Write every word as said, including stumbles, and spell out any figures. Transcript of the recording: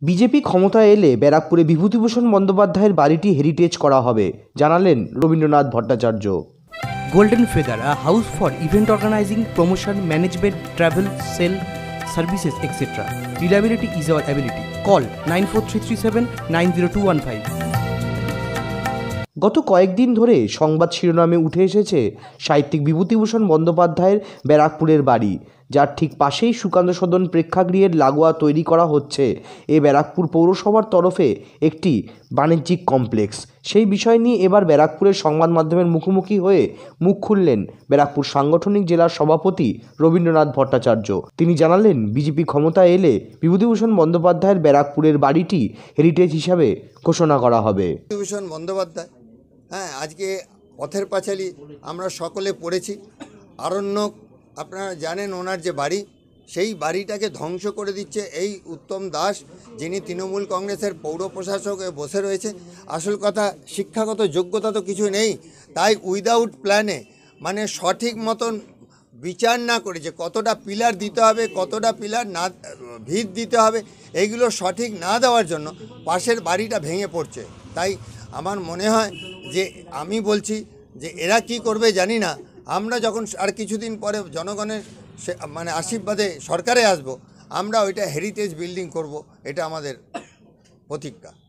BJP ক্ষমতায় এলে ব্যারাকপুরে বিভূতিভূষণ বন্দ্যোপাধ্যায়ের বাড়িটি হেরিটেজ করা হবে, জানালেন Rabindranath Bhattacharya. Golden Feather, a house for event organizing, promotion, management, travel, sale, services, et cetera. Reliability is our ability. Call nine four three three seven nine zero two one five. গত কয়েকদিন ধরে সংবাদ শিরোনামে উঠে এসেছে সাহিত্যিক বিভূতিভূষণ বন্দ্যোপাধ্যায়ের ব্যারাকপুরের বাড়ি, যার ঠিক পাশেই সুকান্ত সদন প্রেক্ষাগৃহের লাগোয়া তৈরি করা হচ্ছে এ ব্যারাকপুর পৌরসভার তরফে একটি বাণিজ্যিক কমপ্লেক্স। সেই বিষয় নিয়ে এবার ব্যারাকপুরের সংবাদ মাধ্যমের মুখোমুখি হয়ে মুখ খুললেন ব্যারাকপুর সাংগঠনিক জেলার সভাপতি রবীন্দ্রনাথ ভট্টাচার্য। তিনি জানালেন, বিজেপি ক্ষমতায় এলে বিভূতিভূষণ বন্দ্যোপাধ্যায়ের ব্যারাকপুরের বাড়িটি হেরিটেজ হিসাবে ঘোষণা করা হবে। বিভূতিভূষণ বন্দ্যোপাধ্যায়, হ্যাঁ, আজকে পথের পাঁচালী আমরা সকলে পড়েছি। আরণ্যক আপনারা জানেন, ওনার যে বাড়ি, সেই বাড়িটাকে ধ্বংস করে দিচ্ছে এই উত্তম দাস, যিনি তৃণমূল কংগ্রেসের পৌর প্রশাসক হয়ে বসে রয়েছে। আসল কথা, শিক্ষাগত যোগ্যতা তো কিছু নেই, তাই উইদাউট প্ল্যানে, মানে সঠিক মতন বিচার না করে যে কতটা পিলার দিতে হবে, কতটা পিলার না ভিত দিতে হবে, এইগুলো সঠিক না দেওয়ার জন্য পাশের বাড়িটা ভেঙে পড়ছে। তাই আমার মনে হয় যে, আমি বলছি যে এরা কি করবে জানি না, আমরা যখন আর কিছুদিন পরে জনগণের মানে আশীর্বাদে সরকারে আসব, আমরা ওইটা হেরিটেজ বিল্ডিং করব, এটা আমাদের প্রতিজ্ঞা।